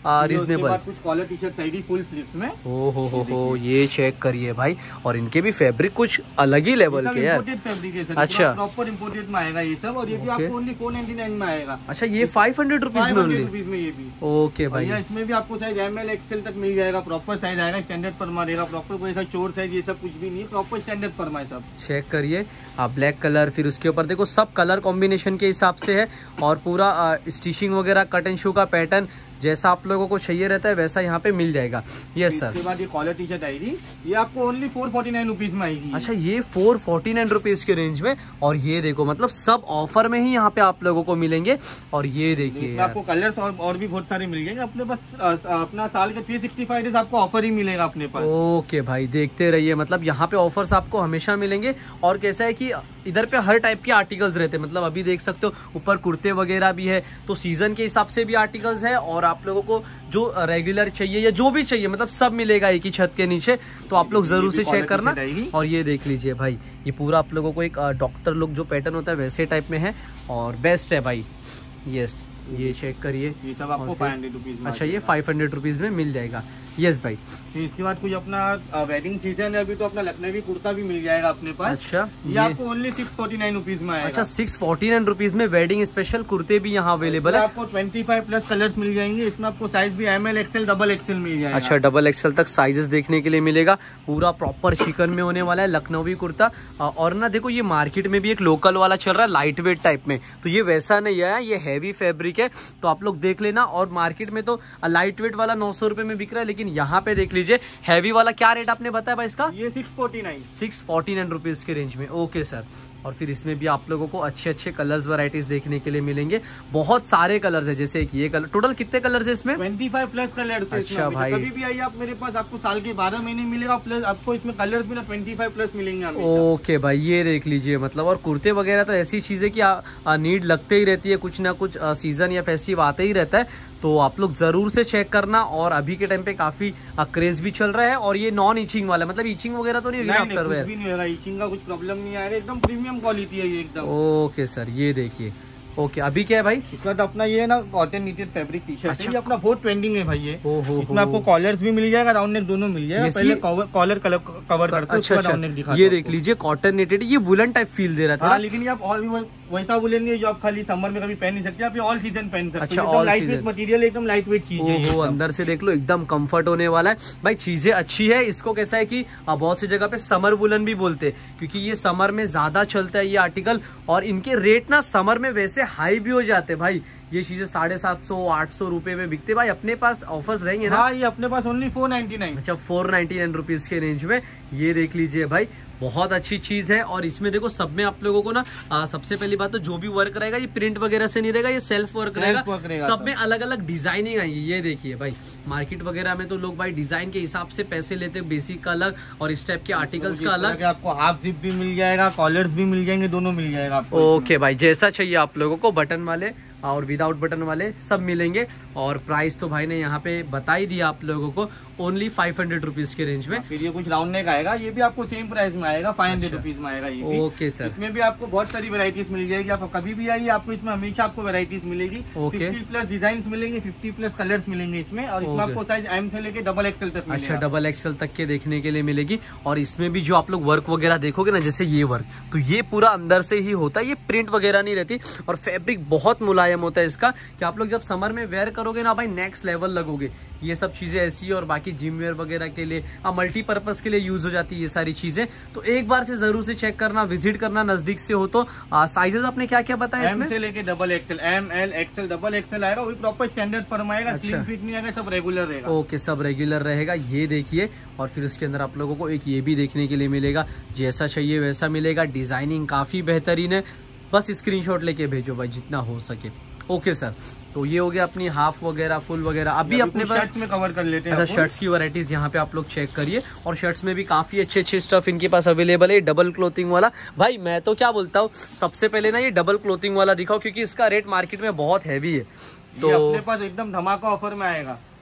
रीजनेबल। कुछ कॉलर टी शर्ट चाहिए फुल स्लीव्स में। ओ हो हो हो, ये चेक करिए भाई, और इनके भी फैब्रिक कुछ अलग ही लेवल के यार। फैब्रिक है सर, अच्छा, प्रॉपर इम्पोर्टेड में आएगा ये सब, और ये भी आपको ओनली फोर नाइनटी नाइन में आएगा। अच्छा, ये फाइव हंड्रेड रुपीज में ओनली में ये भी। ओके भाई, इसमें भी आपको साइज एम एल एक्सएल तक मिल जाएगा, प्रॉपर साइज आएगा, स्टैंडर्ड फर्मा रहेगा, प्रॉपर कोई ऐसा चोर साइज ये सब कुछ भी नहीं है, प्रॉपर स्टैंडर्ड फर्मा है सब। चेक करिए आप, ब्लैक कलर, फिर उसके ऊपर देखो सब कलर कॉम्बिनेशन के हिसाब से है, और पूरा स्टिचिंग वगैरह कट एंड शू का पैटर्न जैसा आप लोगों को चाहिए रहता है वैसा यहाँ पे मिल जाएगा। Yes sir. इसके बाद ये कॉलर टी शर्ट आएगी, ये आपको only four forty nine rupees में आएगी। अच्छा, ये फोर फोर्टी नाइन रुपीज के रेंज में, और ये देखो मतलब सब ऑफर में ही यहाँ पे आप लोगों को मिलेंगे। और ये देखिए आपको कलर्स और, और भी बहुत सारे मिल जाएंगे अपने पास, अपना साल के थ्री सिक्सटी फाइव डेज आपको ऑफर ही मिलेगा अपने पास। ओके भाई, देखते रहिए, मतलब यहाँ पे ऑफर्स आपको हमेशा मिलेंगे। और कैसा है कि इधर पे हर टाइप के आर्टिकल्स रहते हैं, मतलब अभी देख सकते हो ऊपर कुर्ते वगैरह भी है, तो सीजन के हिसाब से भी आर्टिकल्स है, और आप लोगों को जो रेगुलर चाहिए या जो भी चाहिए मतलब सब मिलेगा एक ही छत के नीचे। तो आप लोग जरूर से चेक करना। और ये देख लीजिए भाई, ये पूरा आप लोगों को एक डॉक्टर लुक जो पैटर्न होता है वैसे टाइप में है, और बेस्ट है भाई। यस, ये चेक करिए, ये सब आपको फाइव हंड्रेड रुपीज में। अच्छा, ये फाइव हंड्रेड रुपीज में मिल जाएगा। यस भाई। तो इसके बाद कुछ अपना वेडिंग सीजन है अभी, तो अपना लखनवी कुर्ता भी मिल जाएगा अपने पास। अच्छा, ये, ये आपको only six forty nine rupees में आएगा। अच्छा, सिक्स फोर्टी नाइन रुपीज में वेडिंग स्पेशल कुर्ते भी यहाँ अवेलेबल है। आपको ट्वेंटी फाइव प्लस कलर्स मिल जाएंगे, इसमें आपको साइज भी M L XL double XL मिल जाएगा। अच्छा, डबल एक्सएल तक साइजेस देखने के लिए मिलेगा। पूरा प्रॉपर चिकन में होने वाला है लखनवी कुर्ता। और ना देखो, ये मार्केट में भी एक लोकल वाला चल रहा है लाइट वेट टाइप में, तो ये वैसा नहीं है, ये हैवी फैब्रिक है, तो आप लोग देख लेना। और मार्केट में तो लाइट वेट वाला नौ सौ रुपए में बिक रहा है, लेकिन यहाँ पे देख लीजिए हैवी वाला क्या रेट आपने बताया भाई इसका? ये six forty nine six forty nine rupees के रेंज में। Okay sir. और फिर इसमें भी आप लोगों को अच्छे अच्छे कलर्स वैरायटीज देखने के लिए मिलेंगे, बहुत सारे कलर्स है, जैसे कि ये कलर। टोटल कितने कलर्स है इसमें? Twenty five plus colours. अच्छा भाई, कभी भी आइए आप मेरे पास, आपको साल के बारह महीने मिलेगा, प्लस आपको इसमें कलर्स भी ना ट्वेंटी फाइव प्लस मिलेंगे। ओके भाई, ये देख लीजिए मतलब। और कुर्ते वगैरह तो ऐसी चीजें कि नीड लगते ही रहती है, कुछ ना कुछ सीजन या फेस्टिव आते ही रहता है, तो आप लोग जरूर से चेक करना। और अभी के टाइम पे काफी क्रेज भी चल रहा है, और ये नॉन ईचिंग वाला, मतलब ईचिंग वगैरह तो नहीं होगी आफ्टर वेयर? कुछ भी नहीं होगा, ईचिंग का कुछ प्रॉब्लम नहीं आएगा, एकदम प्रीमियम क्वालिटी है ये एकदम। ओके सर, ये देखिए। ओके, अभी क्या है भाई? इसका तो अपना ये ना cotton knitted fabric T shirt है, ये अपना बहुत ट्रेंडिंग है भाई ये। ओ हो, इसमें आपको कॉलर्स भी मिल जाएगा, राउंड नेक दोनों मिल जाएगा। पहले कॉलर कवर करते अच्छा, अच्छा, ये देख लीजिए कॉटन नीटेड, ये वुलन टाइप फील दे रहा था। हाँ, लेकिन ये आप ऑल वैसा वुलन नहीं जो आप खाली समर में कभी पहन नहीं सकते, आप ये ऑल सीजन पहन सकते। अच्छा, ऑल लाइट वेट मटेरियल, एकदम लाइट वेट चीज है। वो अंदर से देख लो एकदम कंफर्ट होने वाला है भाई, चीजें अच्छी है। इसको कैसा है कि बहुत सी जगह पे समर वुलन भी बोलते हैं, क्योंकि ये समर में ज्यादा चलता है ये आर्टिकल, और इनके रेट ना समर में वैसे हाई भी हो जाते भाई। ये चीजें साढ़े सात सौ आठ सौ रुपए में बिकते भाई, अपने पास ऑफर्स रहेंगे ना? हाँ, ये अपने पास ओनली फोर नाइनटी नाइन। अच्छा, फोर नाइनटी नाइन रुपीज के रेंज में ये देख लीजिए भाई, बहुत अच्छी चीज है। और इसमें देखो सब में आप लोगों को ना आ, सबसे पहली बात तो जो भी वर्क रहेगा ये प्रिंट वगैरह से नहीं रहेगा, ये सेल्फ वर्क रहेगा, सब में अलग अलग डिजाइनिंग आएगी। ये देखिए भाई, मार्केट वगैरह में तो लोग भाई डिजाइन के हिसाब से पैसे लेते हैं, बेसिक का अलग और इस टाइप के आर्टिकल्स का अलग। आपको हाफ जिप भी मिल जाएगा, कॉलर्स भी मिल जाएंगे, दोनों मिल जाएगा आपको। ओके भाई, जैसा चाहिए आप लोगों को, बटन वाले और विदाउट बटन वाले सब मिलेंगे। और प्राइस तो भाई ने यहाँ पे बता ही दिया आप लोगों को, ओनली फाइव हंड्रेड रुपीज के रेंज में। फिर ये कुछ राउंड नेक आएगा, ये भी आपको सेम प्राइस में आएगा, फाइव हंड्रेड रुपीज में आएगा ये। Okay sir. इसमें भी आपको बहुत सारी वैरायटीज मिल जाएगी, आप कभी भी आइए, आपको इसमें हमेशा आपको वैरायटीज मिलेगी। फिफ्टी प्लस डिजाइन मिलेंगे, फिफ्टी प्लस कलर्स मिलेंगे इसमें, और इसमें आपको साइज एम से लेके डबल एक्सएल तक मिलेगा। अच्छा, डबल एक्सएल तक के देखने के लिए मिलेगी। और इसमें भी जो आप लोग वर्क वगैरह देखोगे ना, जैसे ये वर्क, तो ये पूरा अंदर से ही होता है, ये प्रिंट वगैरह नहीं रहती, और फैब्रिक बहुत मुलायम होता है इसका, कि आप लोग जब समर में वेयर करोगे ना भाई, नेक्स्ट लेवल लगोगे। ये सब चीजें ऐसी, और बाकी जिम वेयर वगैरह के लिए, मल्टीपर्पज के लिए यूज हो जाती है ये सारी चीजें। तो एक बार से जरूर से चेक करना, विजिट करना नजदीक से हो तो। साइजेस आपने क्या क्या बताया इसमें? एम से लेके double XL, M L XL double XL आएगा, वही प्रॉपर स्टैंडर्ड फॉर्म आएगा। स्लिम फिट नहीं आएगा, सब रेगुलर रहेगा। ओके, सब रेगुलर रहेगा। ये देखिए, और फिर उसके अंदर आप लोगों को एक ये भी देखने के लिए मिलेगा, जैसा चाहिए वैसा मिलेगा। डिजाइनिंग काफी बेहतरीन है, बस स्क्रीनशॉट लेके भेजो भाई जितना हो सके। ओके सर, तो ये हो गया अपनी हाफ वगैरह, फुल वगैरह। अभी अपने पास शर्ट्स में कवर कर लेते हैं। अच्छा, शर्ट्स की वैरायटीज यहाँ पे आप लोग चेक करिए, और शर्ट्स में भी काफी अच्छे अच्छे स्टफ इनके पास अवेलेबल है। डबल क्लोथिंग वाला भाई, मैं तो क्या बोलता हूँ, सबसे पहले ना ये डबल क्लोथिंग वाला दिखाओ, क्योंकि इसका रेट मार्केट में बहुत हैवी है। तो अपने पास एकदम धमाका ऑफर में आएगा।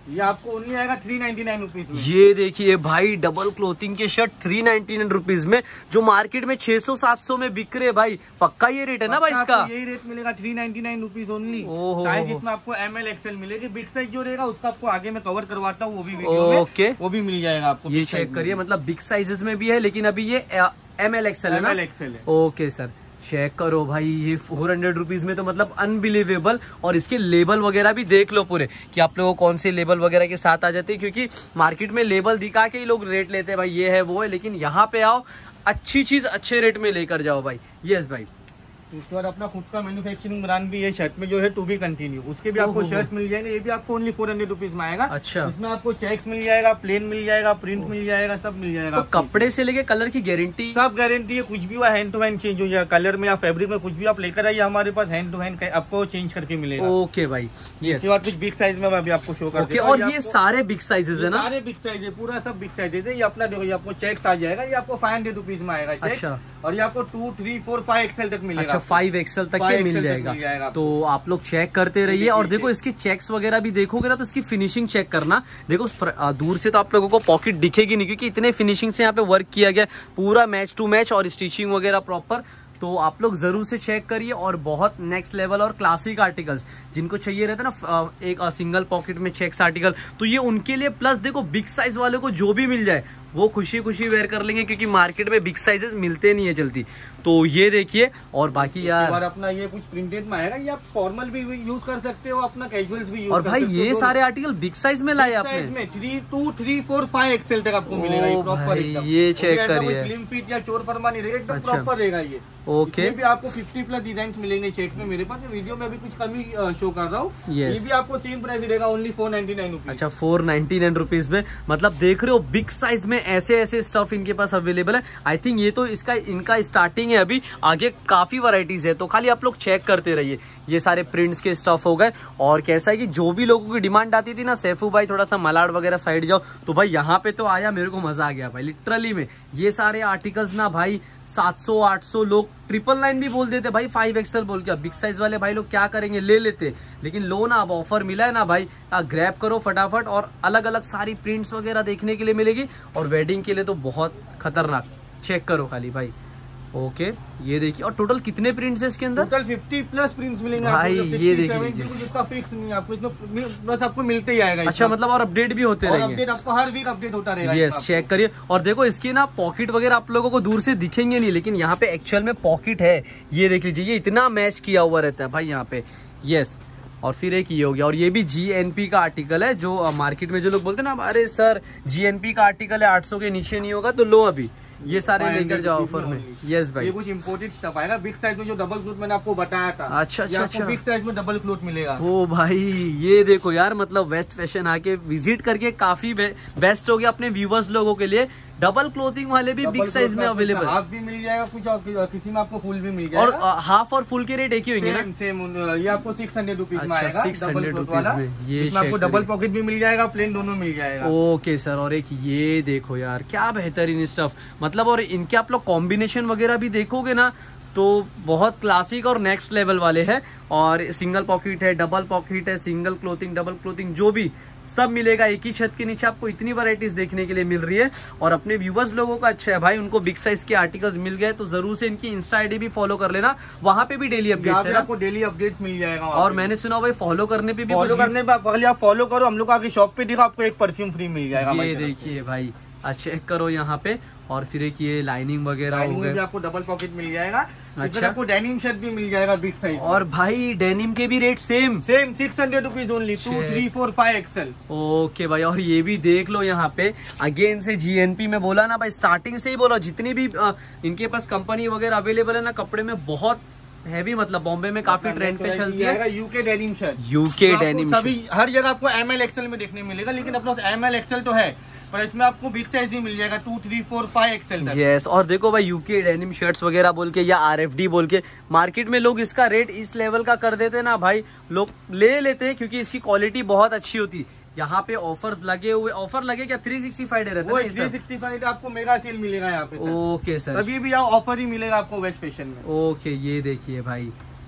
ये आपको ओनली आएगा थ्री नाइनटी नाइन रुपीज में। ये देखिए भाई डबल क्लोथिंग के shirt three ninety nine rupees में, जो मार्केट में छह सौ सात सौ में बिक रहे भाई। पक्का ये रेट है ना भाई इसका? यही रेट मिलेगा three ninety nine rupees only. ओहो, साइज इसमें आपको एम एल एक्सएल मिलेगी। बिग साइज जो रहेगा उसका आपको आगे में कवर करवाता हूँ, वो भी वीडियो में, ओके वो भी मिल जाएगा आपको। ये चेक करिए, मतलब बिग साइजेस में भी है, लेकिन अभी ये एम एल एक्सएल है ना? एम एल एक्सएल है। ओके सर, चेक करो भाई, ये फोर हंड्रेड रुपीज में तो मतलब अनबिलीवेबल। और इसके लेबल वगैरह भी देख लो पूरे, कि आप लोगों को कौन से लेबल वगैरह के साथ आ जाते हैं, क्योंकि मार्केट में लेबल दिखा के ही लोग रेट लेते हैं भाई, ये है वो है, लेकिन यहाँ पे आओ अच्छी चीज अच्छे रेट में लेकर जाओ भाई। यस भाई। उसके बाद अपना खुद का मैन्युफैक्चरिंग ब्रांड भी है शर्ट में, जो है टू बी कंटिन्यू, उसके भी आपको शर्ट मिल जाएंगे। ये भी आपको ओनली फोर हंड्रेड रुपीज में आएगा। अच्छा, इसमें आपको चेक्स मिल जाएगा, प्लेन मिल जाएगा, प्रिंट मिल जाएगा, सब मिल जाएगा। तो कपड़े से लेके कलर की गारंटी, सब गारंटी है। कुछ भी हुआ हैंड टू हैंड चेंज हो जाएगा, कलर में या फैब्रिक में कुछ भी आप लेकर आइए हमारे पास, हैंड टू हैंड आपको चेंज करके मिलेगा। ओके भाई। इसके बाद कुछ बिग साइज में मैं अभी आपको शो करता हूँ। और ये सारे बिग साइजेस है ना? सारे बिग साइज है, पूरा सब बिग साइज है। ये अपना देखो, ये आपको चेक्स आ जाएगा, ये आपको फाइव हंड्रेड रुपीज में आएगा। अच्छा, और ये आपको two three four five XL तक मिलेगा। अच्छा, फाइव एक्सएल तक के मिल जाएगा। तो आप लोग चेक करते रहिए। और देखो इसकी चेक्स वगैरह भी देखोगे ना, तो इसकी फिनिशिंग चेक करना। देखो दूर से तो आप लोगों को पॉकेट दिखेगी नहीं, क्योंकि इतने फिनिशिंग से यहाँ पे वर्क किया गया, पूरा मैच टू मैच और स्टिचिंग वगैरह प्रॉपर। तो आप लोग जरूर से चेक करिए। और बहुत नेक्स्ट लेवल और क्लासिक आर्टिकल्स जिनको चाहिए रहता है ना, एक सिंगल पॉकेट में चेक्स आर्टिकल, तो ये उनके लिए। प्लस देखो बिग साइज वाले को जो भी मिल जाए वो खुशी खुशी वेयर कर लेंगे, क्योंकि मार्केट में बिग साइजेस मिलते नहीं है जल्दी। तो ये देखिए। और बाकी यार अपना ये कुछ प्रिंटेड में आएगा, ये आप फॉर्मल भी यूज कर सकते हो, अपना कैजुअल्स भी यूज। और भाई ये सारे आर्टिकल बिग साइज में लाए आपने? में three two three four five XL तक आपको मिलेगा ये प्रॉपर एकदम। ये चेक करिए, स्लिम फिट या चोर फरमा नहीं रहेगा, एकदम प्रॉपर रहेगा ये। ओके, भी आपको फिफ्टी प्लस डिजाइन मिलेंगे चेक्स में। मेरे पास वीडियो में अभी कुछ कमी शो कर रहा हूँ। ये भी आपको सेम प्राइस रहेगा, only four ninety nine rupees. अच्छा, फोर नाइनटी नाइन रुपीज में। मतलब देख रहे हो बिग साइज में ऐसे ऐसे स्टफ इनके पास अवेलेबल है। आई थिंक ये तो इसका इनका स्टार्टिंग है, अभी आगे काफी वैरायटीज है। तो खाली आप लोग चेक करते रहिए। ये सारे प्रिंट्स के स्टफ हो गए। और कैसा है कि जो भी लोगों की डिमांड आती थी ना, सैफू भाई थोड़ा सा मलाड वगैरह साइड जाओ, तो भाई यहाँ पे तो आया, मेरे को मजा आ गया भाई लिटरली में। ये सारे आर्टिकल्स ना भाई सात सौ आठ सौ, लोग ट्रिपल नाइन भी बोल देते भाई, फाइव एक्सएल बोल के। बिग साइज वाले भाई लोग क्या करेंगे, ले लेते। लेकिन लो ना, अब ऑफर मिला है ना भाई, ग्रैब करो फटाफट। और अलग अलग सारी प्रिंट्स वगैरह देखने के लिए मिलेगी। और वेडिंग के लिए तो बहुत खतरनाक। चेक करो खाली भाई। ओके, ये देखिए। और टोटल कितने प्रिंट्स है इसके अंदर? टोटल फिफ्टी प्लस प्रिंट्स मिलेंगे भाई। ये देख लीजिए, इसका फिक्स नहीं है आपको, इसमें बस आपको मिलते ही आएगा। अच्छा, मतलब और अपडेट भी होते रहेंगे? अपडेट आपको हर वीक अपडेट होता रहेगा। यस, चेक करिए। और देखो इसकी ना पॉकेट वगैरह आप लोगों को दूर से दिखेंगे नहीं, लेकिन यहाँ पे एक्चुअल में पॉकेट है। ये देख लीजिए, ये इतना मैच किया हुआ रहता है भाई यहाँ पे। यस। और फिर एक ये हो गया। और ये भी जीएनपी का आर्टिकल है, जो मार्केट में जो लोग बोलते हैं ना, अरे सर जीएनपी का आर्टिकल है, आठ सौ के नीचे नहीं होगा, तो लो अभी ये सारे लेकर जाओ ऑफर में। यस भाई। ये कुछ इम्पोर्टेड स्टफ आएगा बिग साइज में, जो डबल क्लोथ मैंने आपको बताया था। अच्छा अच्छा अच्छा, बिग साइज में डबल क्लोथ मिलेगा। ओ भाई, ये देखो यार, मतलब वेस्ट फैशन आके विजिट करके काफी बे, बेस्ट हो गया अपने व्यूवर्स लोगों के लिए। डबल क्लोथिंग वाले भी बिग साइज में अवेलेबल। हाफ भी मिल जाएगा कुछ, और किसी में आपको फुल भी मिल जाएगा। और हाफ और फुल के रेट एक ही होंगे ना? सेम। ये आपको सिक्स हंड्रेड रुपीज में आएगा। सिक्स हंड्रेड रुपीज में ये आपको डबल पॉकेट भी मिल जाएगा, प्लेन दोनों मिल जाएगा। Okay sir. और एक ये देखो यार, क्या बेहतरीन स्टफ। मतलब और इनके आप लोग कॉम्बिनेशन वगैरह भी देखोगे ना, तो बहुत क्लासिक और नेक्स्ट लेवल वाले हैं। और सिंगल पॉकेट है, डबल पॉकेट है, सिंगल क्लोथिंग, डबल क्लोथिंग, जो भी सब मिलेगा एक ही छत के नीचे। आपको इतनी वैरायटीज देखने के लिए मिल रही है। और अपने व्यूवर्स लोगों का अच्छा है भाई, उनको बिग साइज के आर्टिकल्स मिल गए, तो जरूर से इनकी इंस्टा आईडी भी फॉलो कर लेना। वहाँ पे भी डेली अपडेट्स है, आपको डेली अपडेट्स मिल जाएगा। और मैंने सुना भाई फॉलो करने पे भी, फॉलो करने पे आप फॉलो करो, हम लोग आगे शॉप पे दिखा, आपको एक परफ्यूम फ्री मिल जाएगा। ये देखिए भाई, चेक करो यहाँ पे। और फिर एक ये लाइनिंग वगैरह हो गए, आपको डबल पॉकेट मिल जाएगा। अच्छा, आपको डेनिम शर्ट भी मिल जाएगा बिग साइज। और भाई डेनिम के भी rate same same six hundred rupees only, two three four five XL. Okay भाई। और ये भी देख लो यहाँ पे, अगेन से जीएनपी में बोला ना भाई, स्टार्टिंग से ही बोला, जितनी भी आ, इनके पास कंपनी वगैरह अवेलेबल है ना कपड़े में, बहुत हैवी, मतलब बॉम्बे में काफी ट्रेंड पे चलती है। UK denim shirt, UK denim सभी हर जगह आपको एम एल एक्सएल में देखने मिलेगा, लेकिन अपना एम एल एक्सएल तो है, पर इसमें आपको बिग साइज ही मिल जाएगा, two three four five XL तक। यस। और देखो भाई, यूके डेनिम शर्ट्स वगैरह बोल के या आरएफडी बोल के मार्केट में लोग इसका रेट इस लेवल का कर देते ना भाई, लोग ले लेते हैं, क्योंकि इसकी क्वालिटी बहुत अच्छी होती। यहाँ पे ऑफर्स लगे हुए, ऑफर लगे क्या? थ्री सिक्सटी फाइव डे रहता है, थ्री सिक्सटी फाइव आपको मेगा सेल मिलेगा यहाँ पे। ओके सर, अभी भी यहाँ ऑफर ही मिलेगा आपको वेस्ट फैशन में। ओके, ये देखिए भाई,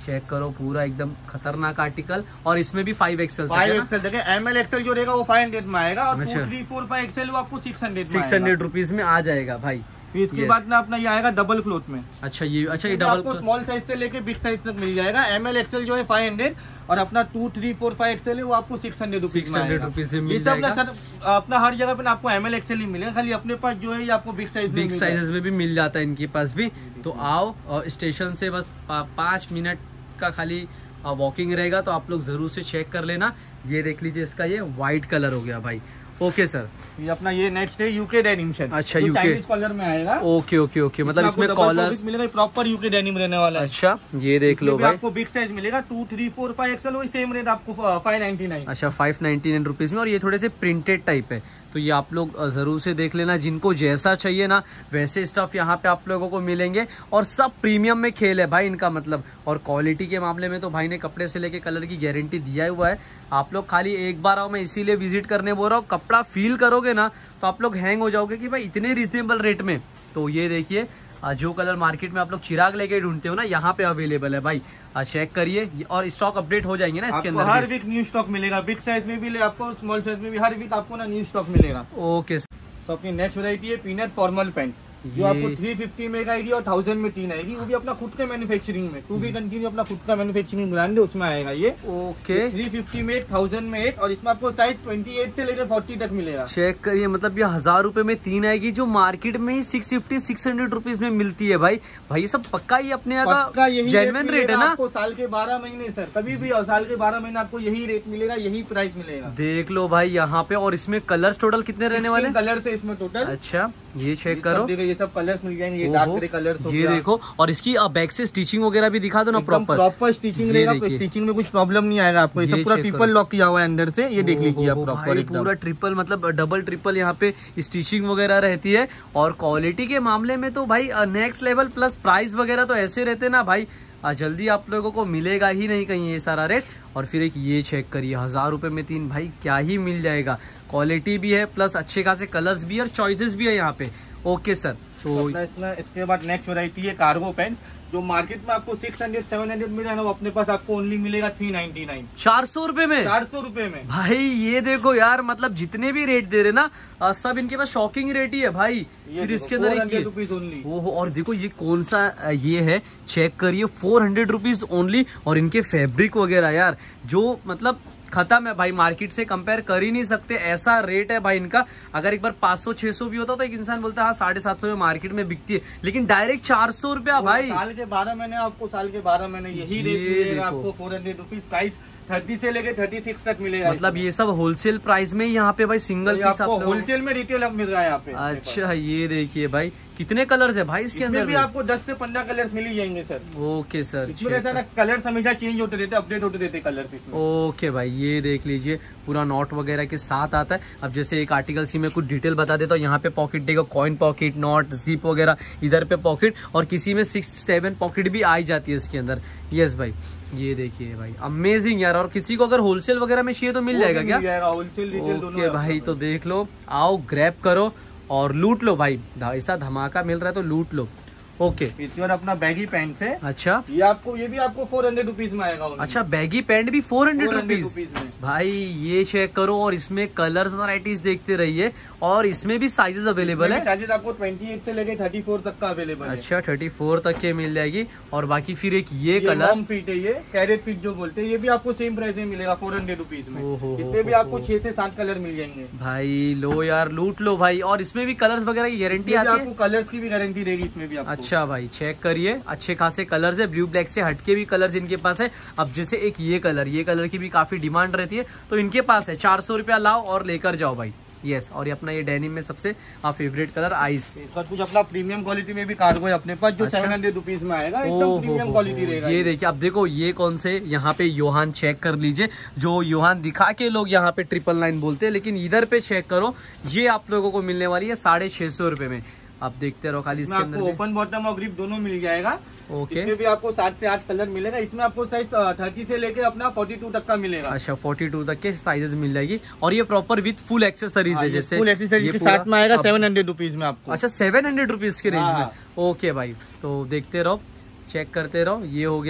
चेक करो, पूरा एकदम खतरनाक आर्टिकल। और इसमें भी फाइव एक्सएल फाइव एक्सएल देखिए, एम एल एक्सएल जो रहेगा वो फाइव हंड्रेड में आएगा, और two three four five XL वो आपको six hundred six hundred rupees में आ जाएगा भाई। फिर इसके बाद ना अपना ये आएगा डबल क्लोथ में। अच्छा ये अच्छा ये डबल आपको स्मॉल साइज से लेके बिग साइज तक मिल जाएगा। एम एल एक्सएल जो है फाइव हंड्रेड, और अपना two three four five XL है वो आपको six hundred rupees six hundred rupees में मिल जाएगा। सर अपना हर जगह पे आपको एम एल एक्सएल ही मिलेगा, खाली अपने पास जो है ये आपको बिग साइज बिग साइजेस में भी मिल जाता है इनके पास भी। तो आओ, और स्टेशन से बस पाँच मिनट का खाली वॉकिंग रहेगा, तो आप लोग जरूर से चेक कर लेना। ये देख लीजिए, इसका ये व्हाइट कलर हो गया भाई। ओके सर, ये अपना ये नेक्स्ट है यूके डेनिम शर्ट। अच्छा यूके चाइनीज कलर में आएगा। ओके ओके ओके, मतलब इसमें कॉलर मिलेगा, प्रॉपर यूके डेनिम रहने वाला है। अच्छा ये देख लो भाई, आपको बिग साइज मिलेगा two three four five XL, वही सेम रेट आपको फाइव नाइनटी नाइन। अच्छा फाइव नाइनटी नाइन रुपीज में। और ये थोड़े से प्रिंटेड टाइप है, तो ये आप लोग जरूर से देख लेना। जिनको जैसा चाहिए ना वैसे स्टफ यहाँ पे आप लोगों को मिलेंगे, और सब प्रीमियम में खेल है भाई इनका मतलब। और क्वालिटी के मामले में तो भाई ने कपड़े से लेके कलर की गारंटी दिया हुआ है। आप लोग खाली एक बार आओ, मैं इसीलिए विजिट करने बोल रहा हूँ। कपड़ा फील करोगे ना तो आप लोग हैंग हो जाओगे कि भाई इतने रिजनेबल रेट में। तो ये देखिए, जो कलर मार्केट में आप लोग चिराग लेके ढूंढते हो ना, यहाँ पे अवेलेबल है भाई। चेक करिए, और स्टॉक अपडेट हो जाएंगे ना इसके अंदर। हर वीक न्यू स्टॉक मिलेगा, बिग साइज में भी आपको, स्मॉल साइज में भी, हर वीक आपको ना न्यू स्टॉक मिलेगा। ओके, तो अपनी नेक्स्ट वैरायटी है पीनट फॉर्मल पैंट, जो आपको थ्री फिफ्टी में आएगी और थाउजेंड में तीन आएगी, वो भी अपना खुद के मैन्युफैक्चरिंग में। टू बी कंटिन्यू अपना खुद का मैन्युफैक्चरिंग ब्रांड है, उसमें आएगा ये। ओके, थ्री फिफ्टी में एक, थाउजेंड में एक, और इसमें आपको साइज ट्वेंटी एट से लेकर फोर्टी तक मिलेगा। चेक करिए, मतलब ये हजार रुपए में तीन आएगी, जो मार्केट में ही six fifty six hundred rupees में मिलती है भाई। भाई ये सब पक्का ही अपने यहाँ का जेन्युइन रेट है ना। आपको साल के बारह महीने सर, कभी भी और साल के बारह महीने आपको यही रेट मिलेगा, यही प्राइस मिलेगा। देख लो भाई यहाँ पे। और इसमें कलर्स टोटल कितने रहने वाले? कलर है इसमें टोटल। अच्छा ये चेक करो, ये सब कलर्स मिल जाएंगे, ये डार्क ग्रे कलर। ये देखो, और इसकी बैक से स्टिचिंग वगैरह भी दिखा दो ना, प्रॉपर प्रॉपर स्टिचिंग रहेगा, तो स्टिचिंग में कुछ प्रॉब्लम नहीं आएगा आपको। ये सब पूरा ट्रिपल लॉक किया हुआ है अंदर से, ये देख लीजिए आप प्रॉपर पूरा ट्रिपल, मतलब डबल ट्रिपल यहाँ पे स्टिचिंग वगैरह रहती है। और क्वालिटी के मामले में तो भाई नेक्स्ट लेवल, प्लस प्राइस वगैरह तो ऐसे रहते ना भाई, जल्दी आप लोगों को मिलेगा ही नहीं कहीं ये सारा रेट। और फिर एक ये चेक करिए, हजार रुपए में तीन, भाई क्या ही मिल जाएगा। क्वालिटी भी है, प्लस अच्छे खासे कलर्स भी और चॉइसेस भी है यहाँ पे। ओके सर, तो इसके बाद नेक्स्ट वैरायटी है कार्गो पैंट, जो मार्केट में आपको सिक्स हंड्रेड सेवन हंड्रेड मिल रहा है, वो अपने पास आपको ओनली मिलेगा थ्री नाइनटी नाइन, चार सौ रुपए में। चार सौ रुपए में भाई ये देखो यार, मतलब जितने भी रेट दे रहे ना, सब इनके पास शॉकिंग रेट ही है भाई। फिर इसके अंदर एक ओहो, और देखो ये कौन सा ये है, चेक करिए, फोर हंड्रेड रुपीज ओनली। और इनके फैब्रिक वगैरह यार, जो मतलब खत्म है भाई, मार्केट से कंपेयर कर ही नहीं सकते, ऐसा रेट है भाई इनका। अगर एक बार पाँच सौ छह सौ भी होता तो एक इंसान बोलता है हाँ साढ़े सात सौ में मार्केट में बिकती है, लेकिन डायरेक्ट चार सौ रुपया भाई। साल के बारह महीने आपको, साल के बारह महीने यही रेट मिलेगा आपको, four hundred rupees size thirty से लेके थर्टी सिक्स तक मिलेगा। मतलब ये सब होलसेल प्राइस में यहाँ पे भाई, सिंगल पीस आपको होलसेल में रिटेल मिल रहा है यहाँ पे। अच्छा ये देखिए भाई, कितने कलर्स है भाई इसके अंदर भी? आपको दस से पंद्रह कलर्स मिल ही जाएंगे सर। ओके सर, इसमें रहता है ना, कलर्स हमेशा चेंज होते रहते, अपडेट होते रहते कलर्स इसमें। ओके भाई, ये देख लीजिए, पूरा नॉट वगैरह के साथ आता है। अब जैसे एक आर्टिकल सी में कुछ डिटेल बता देता हूँ, यहाँ पे पॉकेट देगा, कॉइन पॉकेट, नॉट, जिप वगैरह, इधर पे पॉकेट, और किसी में सिक्स सेवन पॉकेट भी आई जाती है इसके अंदर। यस भाई, ये देखिए भाई, अमेजिंग यार। और किसी को अगर होलसेल वगैरह में चाहिए तो मिल जाएगा क्या? होलसेल रिटेल दोनों। ओके भाई, तो देख लो, आओ ग्रैब करो और लूट लो भाई, ऐसा धमाका मिल रहा है तो लूट लो। ओके, इसके बाद अपना बैगी पैंट है। अच्छा, ये आपको, ये भी आपको फोर हंड्रेड रुपीज में आएगा। अच्छा, बैगी पैंट भी फोर हंड्रेड रुपीज भाई, ये चेक करो। और इसमें कलर्स वैरायटीज देखते रहिए, और इसमें भी साइजेस अवेलेबल है। साइजेस आपको ट्वेंटी एट से लेके थर्टी फोर तक का अवेलेबल है। अच्छा, थर्टी फोर तक के मिल जाएगी। और बाकी फिर एक ये, ये कलर फिट है, ये कैरेट फिट जो बोलते हैं, ये भी आपको सेम प्राइस में मिलेगा, फोर हंड्रेड रुपीज में। इसमें भी आपको छह से सात कलर मिल जाएंगे भाई। लो यार, लूट लो भाई। और इसमें भी कलर्स वगैरह की गारंटी आती है, आपको कलर्स की भी गारंटी रहेगी इसमें भी आपको। अच्छा भाई, चेक करिए, अच्छे खासे कलर्स है, ब्लू ब्लैक से हटके भी कलर्स इनके पास है। अब जैसे एक ये कलर, ये कलर की भी काफी डिमांड रहती है, तो इनके पास है। चार सौ रुपया लाओ और लेकर जाओ भाई। यस, और ये अपना ये डेनिम में सबसे फेवरेट कलर आइस। इसका कुछ अपना प्रीमियम क्वालिटी में भी कार्गो है अपने पास, जो सेवन हंड्रेड रुपीज में आएगा, एकदम प्रीमियम क्वालिटी रहेगा। ये देखिए, अब देखो ये कौन से, यहाँ पे योहान चेक कर लीजिए। जो योहान दिखा के लोग यहाँ पे ट्रिपल नाइन बोलते हैं, लेकिन इधर पे चेक करो, ये आप लोगों को मिलने वाली है साढ़े छह सौ रुपए में। आप देखते रहो खाली, इसके अंदर ओपन बॉटम और ग्रिप दोनों मिल जाएगा। ओके, इसमें भी आपको सात से आठ कलर मिलेगा। इसमें आपको साइज थर्टी से लेके अपना फोर्टी टू तक का मिलेगा। अच्छा, फोर्टी टू तक के साइजेस मिल जाएगी। और ये प्रॉपर विथ फुल एक्सेसरीज है, जैसे फुल एक्सेसरीज के साथ में आएगा सेवन हंड्रेड रुपीज में आपको। अच्छा, सेवन हंड्रेड रुपीज के रेंज में। ओके भाई, तो देखते रहो, चेक करते रहो। ये हो गया।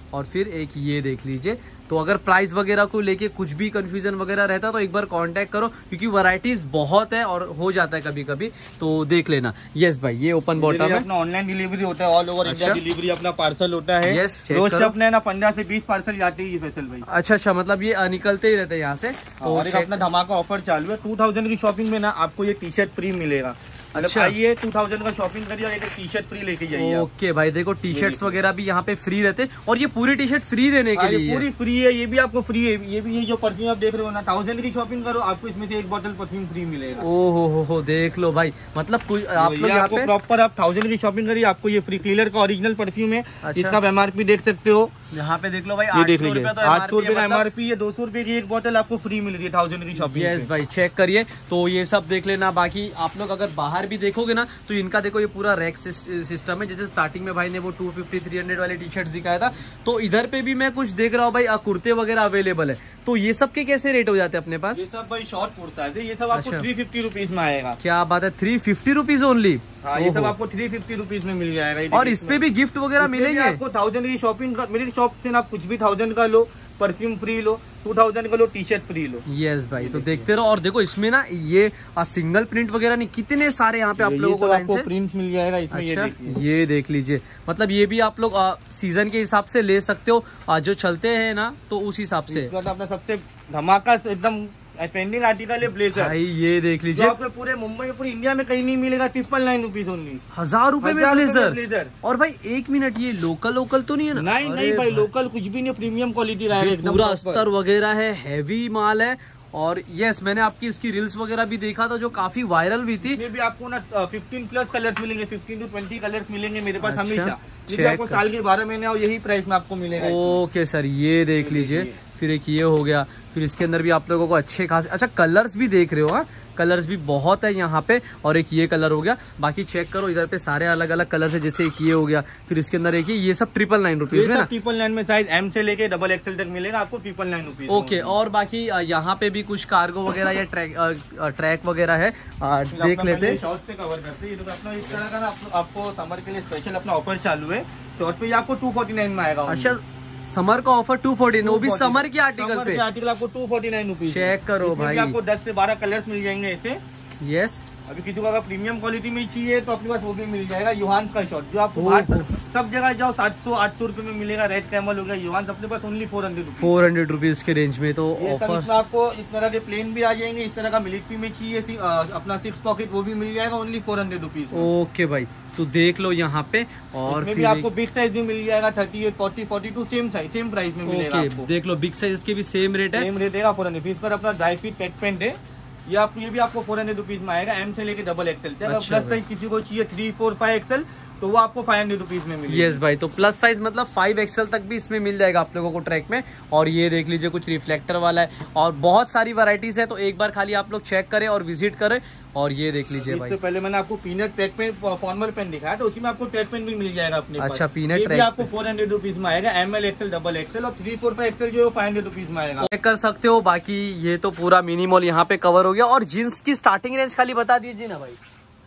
और फिर एक ये देख लीजिए। तो अगर प्राइस वगैरह को लेके कुछ भी कंफ्यूजन वगैरह रहता तो एक बार कांटेक्ट करो, क्योंकि वैरायटीज बहुत है और हो जाता है कभी कभी, तो देख लेना। यस भाई, ये ओपन बॉटम है, अपना ऑनलाइन डिलीवरी होता है, ऑल ओवर इंडिया डिलीवरी अपना पार्सल होता है। यस, रोज अपने ना पंद्रह से बीस पार्सल जाते ही फैसल भाई। अच्छा अच्छा, मतलब ये निकलते ही रहते हैं यहाँ से। तो और एक अपना धमाका ऑफर चालू है, टू थाउजेंड की शॉपिंग में ना आपको ये टी शर्ट फ्री मिलेगा। अच्छा, आइए टू थाउजेंड का शॉपिंग करिए और एक टी शर्ट फ्री लेके जाइए। ओके भाई, देखो टी शर्ट्स वगैरह भी यहाँ पे फ्री रहते हैं, और ये पूरी टी शर्ट फ्री देने के लिए पूरी फ्री है, ये भी आपको फ्री है। ये भी ये जो परफ्यूम आप देख रहे हो ना, थाउजेंड की शॉपिंग करो आपको इसमें से एक बोतल परफ्यूम फ्री मिलेगा। ओ हो हो हो, देख लो भाई, मतलब आप लोग यहाँ पे प्रॉपर आप थाउजेंड की शॉपिंग करिए, आपको ये फ्री। क्लीलर का ओरिजिनल परफ्यूम है, इसका एमआरपी देख सकते हो। यहाँ पे देख लो भाई, आठ सौ रुपए आठ सौ रुपए का एमआरपी है, दो सौ रुपए की एक बोतल आपको फ्री मिल रही है थाउजेंड की शॉपिंग। यस भाई, चेक करिए। तो ये सब देख लेना। बाकी आप लोग अगर बाहर भी देखोगे ना, तो इनका देखो ये पूरा रैक सिस्टम है। जैसे स्टार्टिंग में भाई ने वो टू फिफ्टी थ्री हंड्रेड वाले टी शर्ट्स दिखाया था, तो इधर पे भी मैं कुछ देख रहा हूँ भाई, कुर्ते वगैरह अवेलेबल है। तो ये सब के कैसे रेट हो जाते हैं अपने पास? ये सब भाई शॉर्ट कुर्ता है, ये सब आपको थ्री फिफ्टी रुपीज में आएगा। क्या बात है, थ्री फिफ्टी रुपीज ओनली? हाँ, ये सब आपको थ्री फिफ्टी रुपीज में मिल जाएगा। और इस पे भी गिफ्ट वगैरह मिलेंगे आपको। थाउजेंड की शॉपिंग का, मेरी शॉप से आप कुछ भी थाउजेंड का लो, परफ्यूम फ्री लो, टू थाउजेंड का लो, टी शर्ट फ्री लो। यस भाई, तो देखते रहो। और देखो इसमें ना ये सिंगल प्रिंट वगैरह नहीं, कितने सारे यहाँ पे आप लोगों को लाइन से प्रिंट्स मिल जाएगा इसमें। अच्छा, ये, ये देख लीजिए, मतलब ये भी आप लोग सीजन के हिसाब से ले सकते हो, आ, जो चलते हैं ना, तो उस हिसाब से। अपना सबसे धमाका एकदम ट्रेंडिंग आर्टिकल है ब्लेजर। भाई ये देख लीजिए, आपको पूरे मुंबई में, पूरे इंडिया में कहीं नहीं मिलेगा। ट्रिपल नाइन रुपीज ओनली, हजार रुपए में ब्लेजर। ब्लेजर और भाई एक मिनट, ये लोकल लोकल तो नहीं है ना? नहीं नहीं भाई, लोकल कुछ भी नहीं, प्रीमियम क्वालिटी का है, पूरा अस्तर वगैरह है, हैवी माल है। और यस, मैंने आपकी इसकी रील्स वगैरह भी देखा था, जो काफी वायरल भी थी। इसमें भी आपको ना फिफ्टीन प्लस कलर्स मिलेंगे, फिफ्टीन टू ट्वेंटी कलर्स मिलेंगे मेरे पास। अच्छा, हमेशा आपको साल के बारह महीने और यही प्राइस में आपको मिलेगा। ओके सर, ये देख लीजिए। फिर एक ये हो गया, फिर इसके अंदर भी आप लोगों को अच्छे खासे, अच्छा कलर्स भी देख रहे हो। हाँ, कलर्स भी बहुत है यहाँ पे। और एक ये कलर हो गया, बाकी चेक करो इधर पे सारे अलग अलग कलर है। जैसे एक ये हो गया, फिर इसके अंदर एक ये सब ट्रिपल नाइन रुपीज में ना, ट्रिपल नाइन में साइज एम से लेके डबल एक्सएल तक मिलेगा आपको, ट्रिपल नाइन रुपीज। ओके, और बाकी यहाँ पे भी कुछ कार्गो वगैरह या ट्रैक ट्रैक वगैरह है, देख लेते हैं। शॉर्ट से कवर करते हैं। अपना इस तरह का ना आपको समर के लिए स्पेशल अपना ऑफर चालू है। शॉर्ट पे आपको टू फोर्टी नाइन में आएगा। अच्छा, समर का ऑफर टू फोर्टी, वो भी समर के आर्टिकल पे। आर्टिकल आपको two forty nine rupees. Check करो भाई, आपको दस से बारह कलर्स मिल जाएंगे ऐसे। यस, अभी किसी को अगर प्रीमियम क्वालिटी में चाहिए तो अपने पास वो भी मिल जाएगा। युहान का शॉर्ट, जो आपको सब जगह जाओ सात सौ आठ सौ रुपए में मिलेगा। रेड कैमल हो गया, युहान अपने पास only four hundred four hundred rupees के रेंज में। तो ऑफर आपको इस तरह के प्लेन भी आ जाएंगे, इस तरह का मिलिट्री में चाहिए अपना सिक्स पॉकेट, वो भी मिल जाएगा only four hundred rupees. Okay भाई, तो देख लो यहाँ पे। और फिर भी आपको बिग साइज भी मिल जाएगा, thirty eight forty forty two same size same price में मिलेगा आपको। देख लो, बिग साइज के भी सेम रेट है, सेम रेट है। फोर हंड्रेड पर अपना ड्राई फिट पैक पेंट है, ये आपको ये भी आपको फोर हंड्रेड रुपीज में आएगा, एम से लेके डबल एक्सएल। अगर प्लस साइज किसी को चाहिए थ्री फोर फाइव एक्सएल तो वो आपको फाइव हंड्रेड रुपीज में मिलेगा। यस भाई, तो प्लस साइज मतलब फाइव एक्सएल तक भी इसमें मिल जाएगा आप लोगों को ट्रैक में। और ये देख लीजिए, कुछ रिफ्लेक्टर वाला है और बहुत सारी वैरायटीज है, तो एक बार खाली आप लोग चेक करें और विजिट करें। और ये देख लीजिए भाई, इससे पहले मैंने आपको peanut track pant formal pant दिखाया, तो उसी में आपको ट्रैक पेन भी मिल जाएगा अपने अच्छा, पीनट ट्रैक आपको फोर हंड्रेड रुपीज में आएगा, M L XL double XL. और थ्री फोर फाइव एक्सएल जो है फाइव हंड्रेड रुपीज में आएगा, चेक कर सकते हो। बाकी ये तो पूरा मिनी मॉल यहाँ पे कवर हो गया। और जीन्स की स्टार्टिंग रेंज खाली बता दीजिए ना भाई,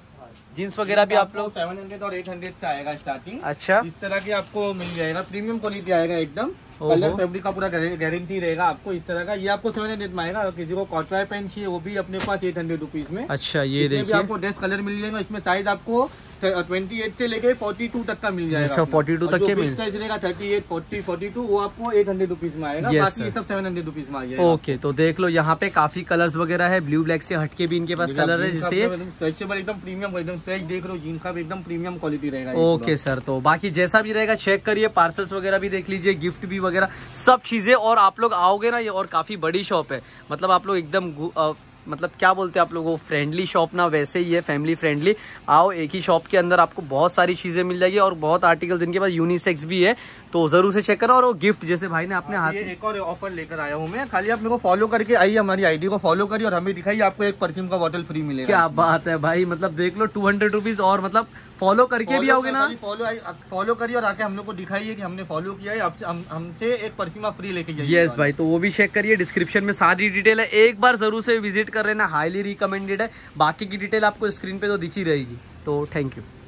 जीन्स वगैरह भी आप लोग सेवन हंड्रेड और एट हंड्रेड से आएगा स्टार्टिंग। अच्छा, इस तरह की आपको मिल जाएगा, प्रीमियम क्वालिटी आएगा एकदम। कलर फैब्रिक का पूरा गारंटी रहेगा आपको। इस तरह का ये आपको सेवन हंड्रेड में आएगा। किसी को कॉटराय पेन चाहिए वो भी अपने पास एट हंड्रेड रुपीज में। अच्छा, ये देखिए आपको ड्रेस कलर मिल जाएगा। इसमें साइज आपको ट्वेंटी एट से लेके फोर्टी टू तक का मिल जाएगा। अच्छा, फोर्टी टू तक के मिल साइज रहेगा thirty eight forty forty two, वो आपको एट हंड्रेड रुपीज में आएगा। बाकी ये सब सेवन हंड्रेड रुपीज में आ जाएगा। ओके, तो देख लो यहाँ पे काफी कलर्स वगैरह है, ब्लू ब्लैक से हटके भी इनके पास कलर है, जिससे स्ट्रेचेबल एकदम प्रीमियम एकदम फ्रेश देख रहे हो। जीन्स का एकदम प्रीमियम क्वालिटी रहेगा। ओके सर, तो बाकी जैसा भी रहेगा चेक करिए, पार्सल्स वगैरह भी देख लीजिए, गिफ्ट भी वगैरह सब चीजें। और आप लोग आओगे ना, ये और काफी बड़ी शॉप है, मतलब आप लोग एकदम मतलब क्या बोलते हैं आप लोगों को, फ्रेंडली शॉप ना, वैसे ही है फैमिली फ्रेंडली। आओ, एक ही शॉप के अंदर आपको बहुत सारी चीजें मिल जाएगी और बहुत आर्टिकल्स इनके पास यूनिसेक्स भी है, तो जरूर से चेक करो। और वो गिफ्ट जैसे भाई ने अपने हाथ में एक और ऑफर लेकर आया हूँ मैं, खाली आप मेरे को फॉलो करके आइए, हमारी आईडी को फॉलो करिए और हमें दिखाइए, आपको एक परफ्यूम का बॉटल फ्री मिलेगा। क्या बात है भाई, मतलब देख लो टू हंड्रेड रुपीज और मतलब फॉलो करके भी आओगे ना, फॉलो फॉलो करिए और आके हम लोग को दिखाइए कि हमने फॉलो किया है, आपसे हम, हमसे एक परफ्यूम आप फ्री लेके जाइए। यस भाई, तो वो भी चेक करिए, डिस्क्रिप्शन में सारी डिटेल है, एक बार जरूर से विजिट कर लेना, हाईली रिकमेंडेड है। बाकी की डिटेल आपको स्क्रीन पे तो दिख ही रहेगी। तो थैंक यू।